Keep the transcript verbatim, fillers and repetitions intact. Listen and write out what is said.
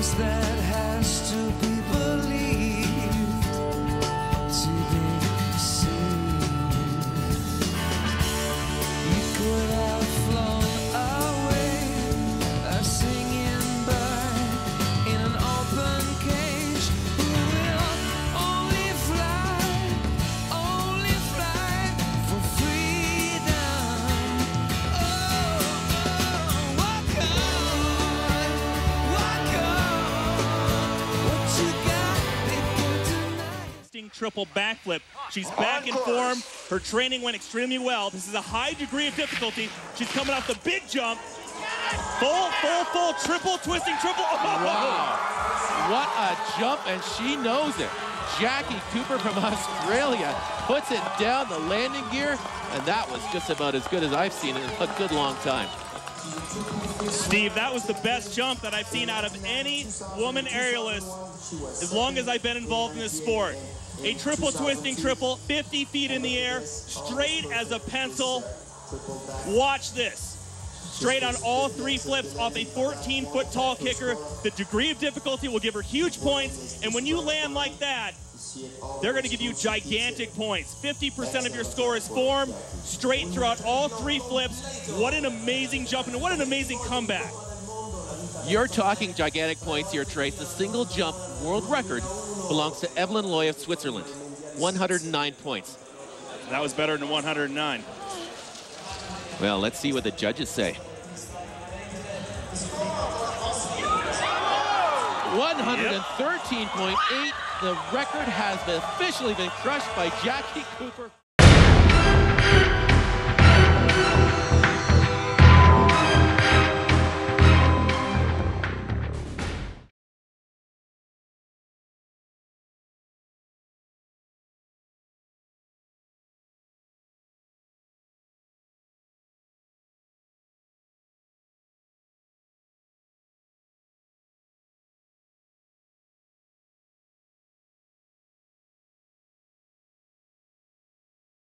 promise that has to be believed to be seen. You could have flown away, a singing bird in an open cage. Who will only fly, only fly for freedom. Oh, oh, walk on, walk on. What you got, people, tonight? Triple backflip. She's back in form. Her training went extremely well. This is a high degree of difficulty. She's coming off the big jump. Full, full, full, triple, twisting, triple. Oh! Wow. What a jump, and she knows it. Jackie Cooper from Australia puts it down the landing gear, and that was just about as good as I've seen in a good long time. Steve, that was the best jump that I've seen out of any woman aerialist as long as I've been involved in this sport. A triple twisting triple, fifty feet in the air, straight as a pencil. Watch this. Straight on all three flips off a fourteen foot tall kicker. The degree of difficulty will give her huge points, and when you land like that, they're going to give you gigantic points. fifty percent of your score is form, straight throughout all three flips. What an amazing jump, and what an amazing comeback. You're talking gigantic points here, Trace. The single jump world record belongs to Evelyn Loy of Switzerland. one hundred nine points. That was better than one hundred nine. Well, let's see what the judges say. one hundred thirteen point eight. The record has officially been crushed by Jackie Cooper.